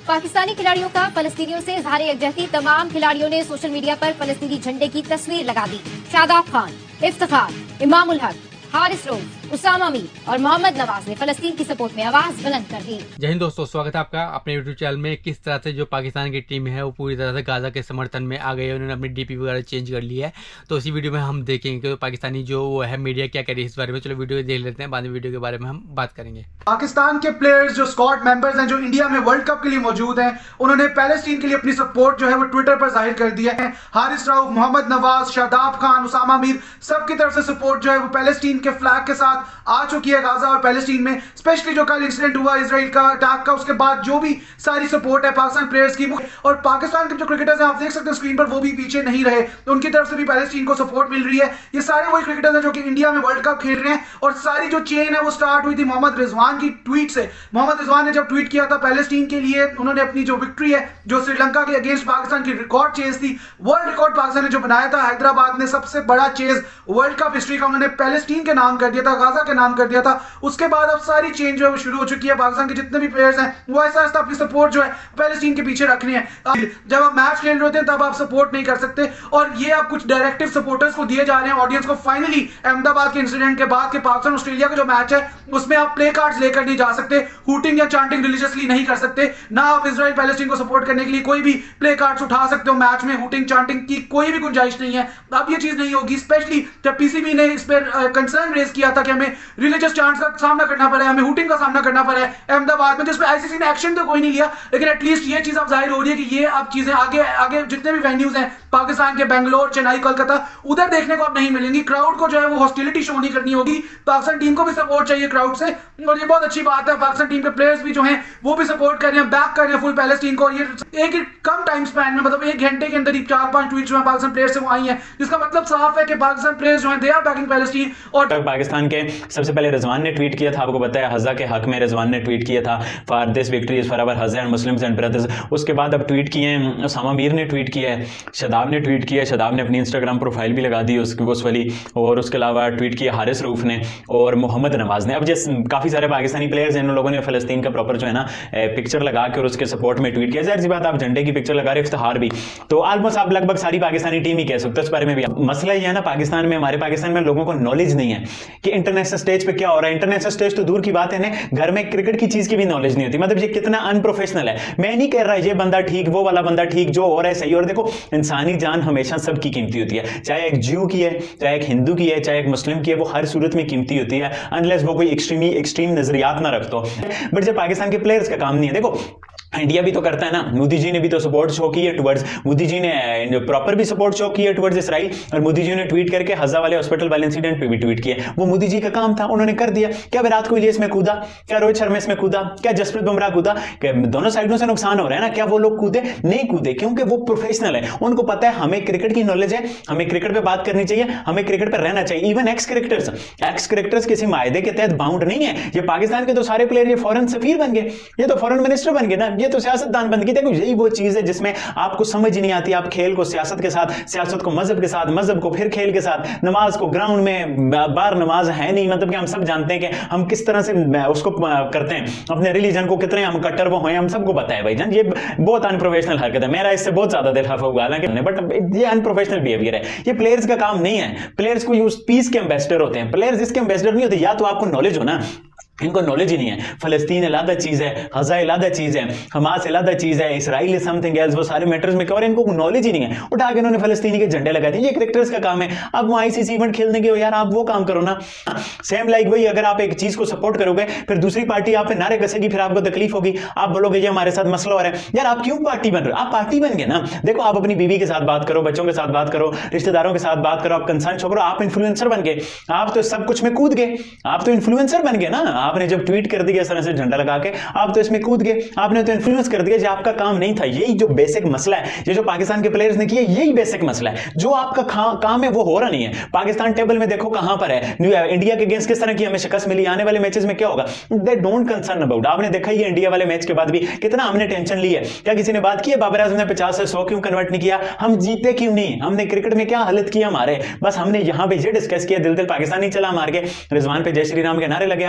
पाकिस्तानी खिलाड़ियों का फलस्तीनियों से इज़हार यकजहती, तमाम खिलाड़ियों ने सोशल मीडिया पर फलस्तीनी झंडे की तस्वीर लगा दी। शादाब खान, इफ्तिखार, इमामुल हक, हारिस रऊफ, उसामा मीर और मोहम्मद नवाज ने फलस्तीन की सपोर्ट में आवाज बुलंद कर दी। जय हिंद दोस्तों, स्वागत है आपका अपने यूट्यूब चैनल में। किस तरह से जो पाकिस्तान की टीम है वो पूरी तरह से गाजा के समर्थन में आ गई है, उन्होंने अपनी डीपी वगैरह चेंज कर ली है। तो इसी वीडियो में हम देखेंगे कि पाकिस्तानी जो वो है मीडिया क्या कह रही है इस बारे में। चलो वीडियो देख लेते हैं, बाद में वीडियो के बारे में हम बात करेंगे। पाकिस्तान के प्लेयर्स जो स्क्वाड मेंबर्स हैं जो इंडिया में वर्ल्ड कप के लिए मौजूद हैं, उन्होंने पैलेस्टीन के लिए अपनी सपोर्ट जो है वो ट्विटर पर जाहिर कर दिया है। हारिस रऊफ, मोहम्मद नवाज, शादाब खान, उसामा मीर सबकी तरफ से सपोर्ट जो है वो पैलेस्टीन के फ्लैग के साथ आ चुकी है गाजा और पैलेस्टीन में। स्पेशली जो कल इंसिडेंट हुआ इजराइल का अटैक का, उसके बाद जो भी सारी सपोर्ट है पाकिस्तान प्लेयर्स की, और पाकिस्तान के जो क्रिकेटर्स हैं आप देख सकते हैं स्क्रीन पर, वो भी पीछे नहीं रहे, तो उनकी तरफ से भी पैलेस्टीन को सपोर्ट मिल रही है। ये सारे वही क्रिकेटर्स हैं जो कि इंडिया में वर्ल्ड कप खेल रहे हैं। और सारी जो चेन है वो स्टार्ट हुई थी मोहम्मद रिजवान की ट्वीट से। मोहम्मद रिजवान ने जब ट्वीट किया था पैलेस्टीन के लिए, उन्होंने अपनी जो विक्ट्री है जो श्रीलंका के अगेंस्ट पाकिस्तान की रिकॉर्ड चेज थी, वर्ल्ड रिकॉर्ड पाकिस्तान ने जो बनाया था हैदराबाद ने, सबसे बड़ा चेज वर्ल्ड कप हिस्ट्री का, उन्होंने पैलेस्टीन के नाम कर दिया था, गाजा के नाम कर दिया था। उसके बाद अब सारी चेंज जो है वो शुरू हो चुकी है। पाकिस्तान के जितने भी प्लेयर्स हैं वो ऐसा ऐसा अपनी सपोर्ट जो है पैलेस्टीन के पीछे रखनी है। जब आप मैच खेल रहे होते हैं तब आप सपोर्ट नहीं कर सकते, और ये आप कुछ डायरेक्टिव सपोर्टर्स को दिए जा रहे हैं, ऑडियंस को। फाइनली अहमदाबाद के इंसिडेंट के बाद के पाकिस्तान ऑस्ट्रेलिया का जो मैच है उसमें आप प्ले कार्ड्स लेकर नहीं जा सकते, हूटिंग या चांटिंग रिलीजियसली नहीं कर सकते, ना आप इजराइल पैलेस्टीन को सपोर्ट करने के लिए कोई भी प्ले कार्ड्स उठा सकते हो मैच में। हूटिंग चांटिंग की कोई भी गुंजाइश नहीं है, अब ये चीज नहीं होगी। स्पेशली जब पीसीबी ने इस पर कंसर्न रेज किया था कि हमें रिलीजियस चांट्स का सामना करना पड़ा है, हमें हूटिंग का सामना करना पड़ा है अहमदाबाद में, जिसपे आईसीसी ने एक्शन तो कोई नहीं लिया, लेकिन एटलीस्ट ये चीज अब जाहिर हो रही है कि ये अब चीजें आगे आगे जितने भी वेन्यूज हैं पाकिस्तान के, बेंगलोर, चेन्नई, कोलकाता, उधर देखने को अब नहीं मिलेंगी। क्राउड को जो है वो हॉस्टिलिटी शो नहीं करनी होगी। पाकिस्तान टीम को भी सपोर्ट चाहिए क्राउड से, और ये बहुत अच्छी बात है। पाकिस्तान टीम के प्लेयर्स भी जो हैं वो भी सपोर्ट कर रहे हैं, बैक कर रहे हैं फुल पैलेस्टीन को। ये एक कम टाइम स्पैन में, मतलब 1 घंटे के अंदर ही 4-5 ट्वीट्स जो हैं पाकिस्तान प्लेयर्स से वो आई हैं, जिसका मतलब साफ है कि पाकिस्तान प्लेयर्स जो हैं दे आर बैकिंग पैलेस्टीन। और पाकिस्तान के सबसे पहले रिजवान ने ट्वीट किया था, आपको बताया हज़ा के हक में रिजवान ने ट्वीट किया था, for this victory is for our Gaza and Muslims and brothers. उसके बाद अब ट्वीट किए हैं उसामा मीर ने ट्वीट किया है, शदाब ने ट्वीट किया है, शदाब ने अपनी इंस्टाग्राम प्रोफाइल भी लगा दी उस वाली, और उसके अलावा ट्वीट किया हारिस रऊफ ने और मोहम्मद नवाज ने। अब जैसे काफ़ी सारे पाकिस्तानी प्लेयर्स हैं, इन लोगों ने फ़लस्तीन का प्रॉपर जो है ना पिक्चर लगा के और उसके सपोर्ट में ट्वीट किया। ज़ाहिर सी बात, आप झंडे की पिक्चर लगा रहे, इफ्तिखार भी, तो ऑलमोस्ट आप लगभग सारी पाकिस्तानी टीम ही कह सकते हो। इस बारे में भी मसला ये है ना, पाकिस्तान में, हमारे पाकिस्तान में लोगों को नॉलेज नहीं है कि इंटरनेशनल स्टेज पे क्या हो रहा है। इंटरनेशनल स्टेज तो दूर की बात है ना, घर में क्रिकेट की चीज की भी नॉलेज नहीं होती। मतलब ये कितना अनप्रोफेशनल है। मैं नहीं कह रहा ये बंदा ठीक, वो वाला बंदा ठीक, जो हो रहा है सही। और देखो, इंसानी जान हमेशा सबकी कीमती होती है, चाहे एक ज्यू की है, चाहे एक हिंदू की है, चाहे एक मुस्लिम की है, वो हर सूरत में कीमती होती है, अनलेस वो कोई एक्सट्रीम नजरियात ना रखता हो। बट जो पाकिस्तान के प्लेयर्स का काम नहीं है। देखो, इंडिया भी तो करता है ना, मोदी जी ने भी तो सपोर्ट शो की है टुवर्ड्स, मोदी जी ने प्रॉपर भी सपोर्ट शो की है टुवर्ड्स इसराइल, और मोदी जी ने ट्वीट करके हज़ा वाले हॉस्पिटल वाले इंसिडेंट पे भी ट्वीट किया। वो मोदी जी का काम था, उन्होंने कर दिया। क्या विराट कोहली इसमें कूदा? क्या रोहित शर्मा इसमें कूदा? क्या जसप्रीत बुमराह कूदा? दोनों साइडों से नुकसान हो रहा है ना, क्या वो लोग कूदे? नहीं कूदे, क्योंकि वो प्रोफेशनल है, उनको पता है हमें क्रिकेट की नॉलेज है, हमें क्रिकेट पे बात करनी चाहिए, हमें क्रिकेट पर रहना चाहिए। इवन एक्स क्रिकेटर्स किसी मायदे के तहत बाउंड नहीं है। ये पाकिस्तान के तो सारे प्लेयर ये फॉरेन सफीर बन गए, ये तो फॉरेन मिनिस्टर बन गए ना, ये तो सियासतदान बन गए। देखो, यही वो चीज है जिसमें आपको समझ ही नहीं आती। आप खेल को सियासत के साथ, सियासत को मजहब के साथ, मजहब को फिर खेल के साथ, नमाज को ग्राउंड में बार नमाज है नहीं। मतलब कि हम सब जानते हैं कि हम किस तरह से उसको करते हैं, अपने रिलीजन को कितने हम कट्टर वो हैं, हम सबको पता है भाईजान। ये बहुत अनप्रोफेशनल हरकत है, मेरा इससे बहुत ज्यादा दिल खफा हुआ, हालांकि बट ये अनप्रोफेशनल बिहेवियर है। ये प्लेयर्स का काम नहीं है। प्लेयर्स को यूज पीस के एम्बेसडर होते हैं, प्लेयर्स इसके एम्बेसडर नहीं होते। या तो आपको नॉलेज हो ना, इनको नॉलेज ही नहीं है। फलस्तीन अलग चीज है, हज़ा अलग चीज है, हमास अलग चीज है, इसराइल इज समथिंग एल्स, वो सारे मैटर्स में और इनको नॉलेज ही नहीं है। उठा के इन्होंने फलस्तीनी के झंडे लगा दिए। ये क्रिकेटर्स का काम है। अब वो आईसीसी इवेंट खेलने के हो यार, आप वो काम करो ना। सेम लाइक वही, अगर आप एक चीज को सपोर्ट करोगे फिर दूसरी पार्टी आप पे नारे कसेगी, फिर आपको तकलीफ होगी, आप बोलोगे ये हमारे साथ मसला हो रहा है। यार आप क्यों पार्टी बन रहे हो? आप पार्टी बन गए ना। देखो, आप अपनी बीवी के साथ बात करो, बच्चों के साथ बात करो, रिश्तेदारों के साथ बात करो, आप कंसर्न शो करो। आप इन्फ्लुएंसर बन गए, आप तो सब कुछ में कूद गए, आप तो इन्फ्लुएंसर बन गए ना। आपने जब ट्वीट कर दिया इस तरह से झंडा लगा के, आप तो इसमें कूद गए, आपने तो इन्फ्लुएंस कर दिया जो आपका काम नहीं था। यही जो बेसिक मसला है, ये जो पाकिस्तान के प्लेयर्स ने किया, यही बेसिक मसला है। जो आपका काम है वो हो रहा नहीं है। पाकिस्तान टेबल में देखो कहां पर है, इंडिया के अगेंस्ट किस तरह की हमें शिकस्त मिली, आने वाले मैचेस में क्या होगा, दे डोंट कंसर्न अबाउट। आपने देखा ही इंडिया वाले मैच के बाद भी कितना हमने टेंशन ली है। क्या किसी ने बात की है बाबर आजम ने 50 से 100 क्यों कन्वर्ट नहीं किया, हम जीते क्यों नहीं, हमने क्रिकेट में क्या हालत किया हमारे? बस हमने यहां पे ये डिस्कस किया, दिल दिल पाकिस्तानी चला मार के, रिजवान पे जय श्री राम के नारे लगे हम मार के,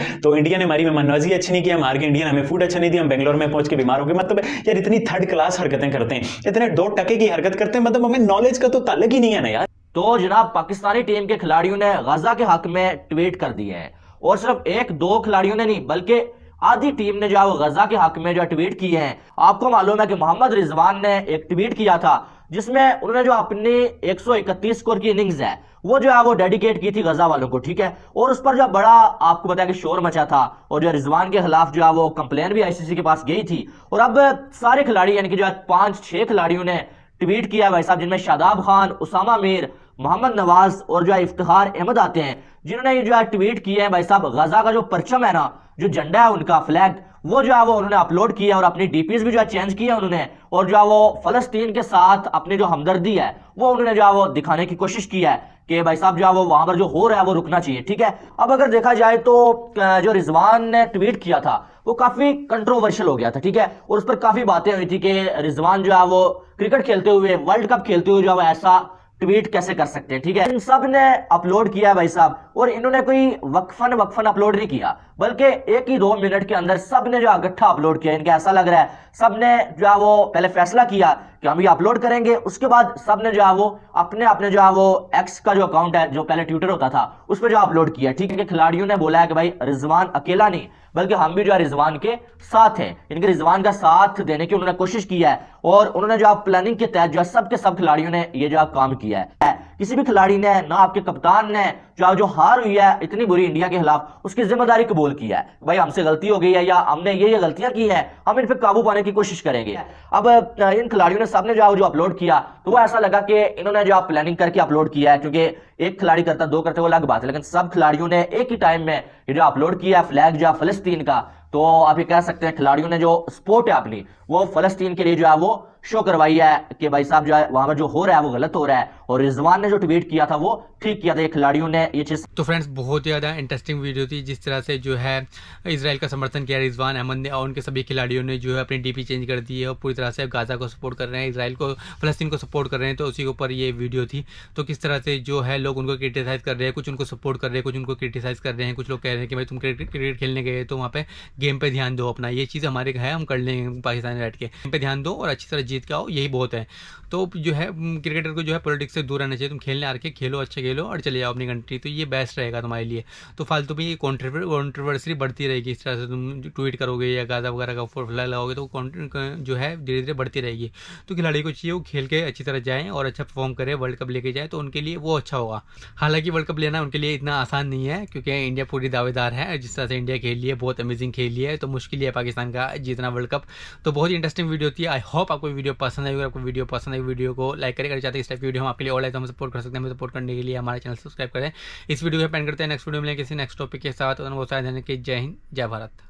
तो इंडिया ने हमारी मेहमाननवाजी अच्छी नहीं की, हम हार के इंडिया ने हमें फूड अच्छा नहीं दिया, हम बेंगलोर में पहुंच के बीमार हो गए। मतलब यार इतनी थर्ड क्लास हरकतें करते हैं, इतने 2 टके की हरकत करते हैं, मतलब हमें नॉलेज का तो ताल्लुक ही नहीं है ना यार। तो जनाब पाकिस्तानी टीम के खिलाड़ियों ने गजा के हक में ट्वीट कर दिए हैं, और सिर्फ 1-2 खिलाड़ियों ने नहीं बल्कि आधी टीम ने जो गजा के हक में जो ट्वीट किए हैं। आपको मालूम है कि मोहम्मद रिजवान ने एक ट्वीट किया था जिसमें उन्होंने जो अपनी 131 स्कोर की इनिंग्स है वो जो है वो डेडिकेट की थी गजा वालों को, ठीक है। और उस पर जो बड़ा आपको पता है कि शोर मचा था, और जो रिजवान के खिलाफ जो है वो कंप्लेन भी आईसीसी के पास गई थी। और अब सारे खिलाड़ी यानी कि जो 5-6 खिलाड़ियों ने ट्वीट किया भाई साहब, जिनमें शादाब खान, उसामा मीर, मोहम्मद नवाज और जो है इफ्तिखार अहमद आते हैं, जिन्होंने ये जो है ट्वीट किए हैं भाई साहब। गजा का जो परचम है ना, जो झंडा है उनका फ्लैग, वो जो है वो उन्होंने अपलोड किया और अपनी डीपीज भी जो है चेंज किया उन्होंने, और जो है वो फलस्तीन के साथ अपनी जो हमदर्दी है वो उन्होंने जो है वो दिखाने की कोशिश की है कि भाई साहब जो है वो वहां पर जो हो रहा है वो रुकना चाहिए, ठीक है। अब अगर देखा जाए तो जो रिजवान ने ट्वीट किया था वो काफी कंट्रोवर्शियल हो गया था, ठीक है। और उस पर काफी बातें हुई थी कि रिजवान जो है वो क्रिकेट खेलते हुए, वर्ल्ड कप खेलते हुए जो है वो ऐसा ट्वीट कैसे कर सकते हैं, ठीक है। इन सब ने अपलोड किया भाई साहब, और इन्होंने कोई वक्फन अपलोड नहीं किया, बल्कि 1-2 मिनट के अंदर सब ने जो इकट्ठा अपलोड किया। इनके ऐसा लग रहा है सब ने जो है वो पहले फैसला किया कि हम ये अपलोड करेंगे, उसके बाद सब ने जो है वो अपने जो है वो एक्स का जो अकाउंट है, जो पहले ट्विटर होता था, उस पर जो अपलोड किया, ठीक है। खिलाड़ियों ने बोला है कि भाई रिजवान अकेला नहीं बल्कि हम भी जो है रिजवान के साथ हैं, इनके रिजवान का साथ देने की उन्होंने कोशिश की है, और उन्होंने जो प्लानिंग के तहत जो सब के सब खिलाड़ियों ने ये जो काम किया है। किसी भी खिलाड़ी ने ना आपके कप्तान ने जो हार हुई है इतनी बुरी इंडिया के खिलाफ, उसकी जिम्मेदारी कबूल की है, भाई हमसे गलती हो गई है या हमने ये गलतियां की हैं, हम इन पे काबू पाने की कोशिश करेंगे। अब इन खिलाड़ियों ने सबने जो अपलोड किया तो वो ऐसा लगा कि इन्होंने जो प्लानिंग करके अपलोड किया है, क्योंकि एक खिलाड़ी करता 2 करते वो अलग बात है, लेकिन सब खिलाड़ियों ने एक ही टाइम में ये जो अपलोड किया फ्लैग जो फलस्तीन का, तो आप ये कह सकते हैं खिलाड़ियों ने जो सपोर्ट है अपनी वो फलस्तीन के लिए जो है वो शो करवाई है कि भाई साहब जो है वहां पर जो हो रहा है वो गलत हो रहा है, और रिजवान ने जो ट्वीट किया था वो ठीक किया था, ये खिलाड़ियों ने ये चीज। तो फ्रेंड्स बहुत ज़्यादा इंटरेस्टिंग वीडियो थी, जिस तरह से जो है इजराइल का समर्थन किया रिजवान अहमद ने, और उनके सभी खिलाड़ियों ने जो है अपनी डीपी चेंज कर दी है और पूरी तरह से गाजा को सपोर्ट कर रहे हैं, इजराइल को, फलस्तीन को सपोर्ट कर रहे हैं। तो उसी के ऊपर ये वीडियो थी। तो किस तरह से जो है लोग उनको क्रिटिसाइज कर रहे हैं, कुछ उनको सपोर्ट कर रहे हैं, कुछ उनको क्रिटिसाइज कर रहे हैं, कुछ लोग कह रहे हैं कि भाई तुम क्रिकेट खेलने गए तो वहाँ पे गेम पे ध्यान दो अपना, ये चीज़ हमारे है हम कर लेंगे पाकिस्तान में बैठ के, गेम पे ध्यान दो और अच्छी तरह जीत के आओ, यही बहुत है। तो जो है क्रिकेटर को जो है पॉलिटिक्स से दूर रहना चाहिए, तुम खेलने आ के खेलो, अच्छे खेलो और चले जाओ अपनी कंट्री, तो ये बेस्ट रहेगा तुम्हारे लिए। तो फालतू में ये कॉन्ट्रोवर्सी बढ़ती रहेगी, इस तरह से तुम ट्वीट करोगे या गाजा वगैरह का फुला लगाओगे तो जो है धीरे धीरे बढ़ती रहेगी। तो खिलाड़ी को चाहिए वो खेल के अच्छी तरह जाएँ और अच्छा परफॉर्म करे, वर्ल्ड कप लेके जाए, तो उनके लिए वो अच्छा होगा। हालांकि वर्ल्ड कप लेना उनके लिए इतना आसान नहीं है, क्योंकि इंडिया पूरी दावेदार है, जिस तरह से इंडिया खेल है बहुत अमेजिंग खेली है, तो मुश्किल है पाकिस्तान का जीतना वर्ल्ड कप। तो बहुत ही इंटरेस्टिंग वीडियो थी। आई होप आपको वीडियो पसंद आई। अगर आपको वीडियो पसंद आई वीडियो को लाइक करें, अगर चाहते हैं इस टाइप की वीडियो हम आपके लिए और लाइक तो हम सपोर्ट कर सकते हैं। हमें सपोर्ट करने के लिए हमारे चैनल सब्सक्राइब करें। इस वीडियो को पेंड करते हैं, नेक्स्ट वीडियो में किसी नेक्स्ट टॉपिक के साथ। बहुत सारे जय हिंद, जय भारत।